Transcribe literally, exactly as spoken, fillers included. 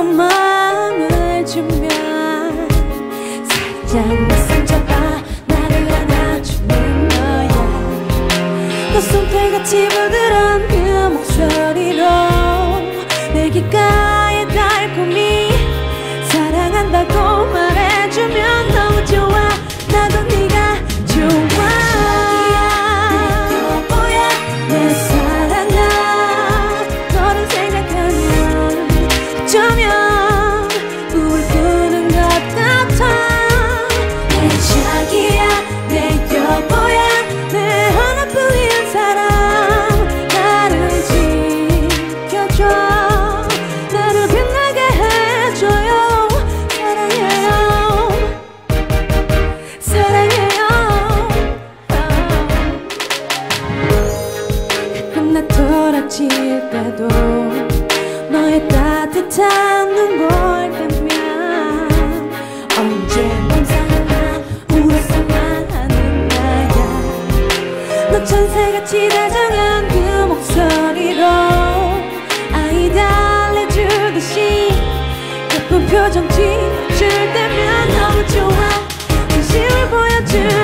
또 마음을 주면 살짝 낯선 잡아 나를 안아주는 거야. 또 손살같이 부드러운 그 목소리로 내 귓가에 달콤히 사랑한다고 말해주면 너무 좋아. 나도 네가 좋아. 여보야 내 사랑아 너를 생각하면 어쩌면 꿈을 꾸는 것 같아. 내 자기야 내 여보야 내 하나뿐인 사람 나를 지켜줘. 나를 빛나게 해줘요. 사랑해요 사랑해요. 가끔 나 돌아칠 때도 너의 따뜻한 눈볼 때면 언제나 사랑아 울어서만 하는 나야. 너 천사같이 다정한 그 목소리로 아이 달래주듯이 예쁜 표정 지어줄 때면 너무 좋아. 진심을 보여줄